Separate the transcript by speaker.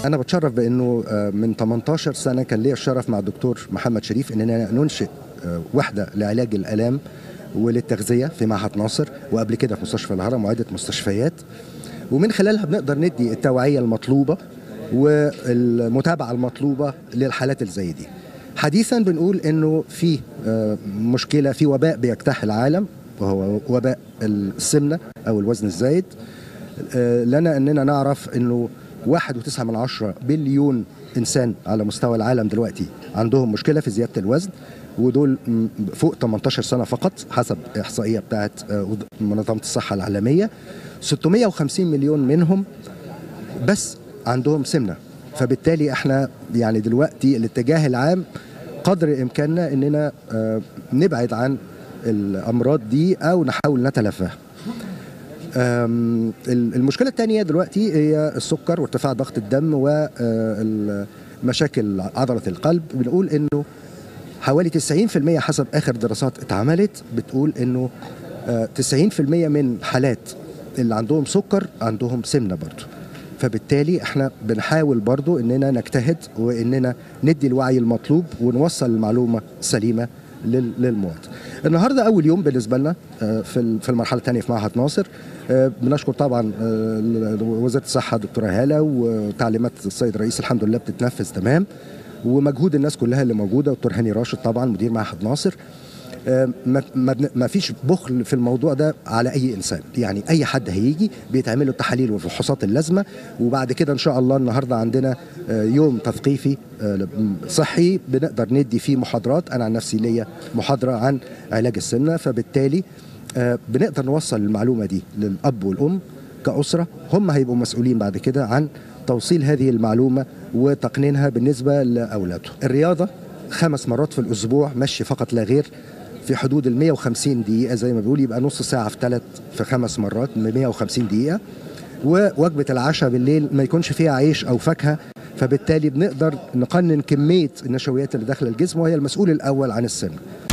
Speaker 1: أنا بتشرف بأنه من 18 سنة كان لي الشرف مع الدكتور محمد شريف أننا ننشئ وحدة لعلاج الآلام وللتغذية في معهد ناصر، وقبل كده في مستشفى الهرم وعدة مستشفيات، ومن خلالها بنقدر ندي التوعية المطلوبة والمتابعة المطلوبة للحالات اللي زي دي. حديثا بنقول انه في مشكلة، في وباء بيجتاح العالم وهو وباء السمنة او الوزن الزايد. لنا اننا نعرف انه 1.9 بليون انسان على مستوى العالم دلوقتي عندهم مشكلة في زيادة الوزن، ودول فوق 18 سنة فقط حسب إحصائية بتاعت منظمة الصحة العالمية. 650 مليون منهم بس عندهم سمنة. فبالتالي احنا يعني دلوقتي الاتجاه العام قدر إمكاننا إننا نبعد عن الأمراض دي أو نحاول نتلافاها. المشكلة الثانية دلوقتي هي السكر وارتفاع ضغط الدم ومشاكل عضلة القلب. بنقول إنه حوالي 90% حسب آخر دراسات اتعملت بتقول إنه 90% من حالات اللي عندهم سكر عندهم سمنة برضو. فبالتالي احنا بنحاول برضو إننا نجتهد وإننا ندي الوعي المطلوب ونوصل المعلومة سليمة للمواطن. النهارده أول يوم بالنسبة لنا في المرحلة الثانية في معهد ناصر. بنشكر طبعا وزارة الصحة دكتورة هالة، وتعليمات السيد الرئيس الحمد لله بتتنفذ تمام، ومجهود الناس كلها اللي موجوده، دكتور هاني راشد طبعا مدير معهد ناصر. ما فيش بخل في الموضوع ده على اي انسان، يعني اي حد هيجي بيتعمل له التحاليل والفحوصات اللازمه، وبعد كده ان شاء الله النهارده عندنا يوم تثقيفي صحي بنقدر ندي فيه محاضرات. انا عن نفسي ليا محاضره عن علاج السمنه، فبالتالي بنقدر نوصل المعلومه دي للاب والام كاسره، هم هيبقوا مسؤولين بعد كده عن توصيل هذه المعلومة وتقنينها بالنسبة لأولادهم. الرياضة 5 مرات في الأسبوع مشي فقط لا غير في حدود 150 دقيقة زي ما بيقول، يبقى نص ساعة في 5 مرات 150 دقيقة. ووجبة العشاء بالليل ما يكونش فيها عيش أو فاكهة، فبالتالي بنقدر نقنن كمية النشويات اللي داخل الجسم، وهي المسؤول الأول عن السمنة.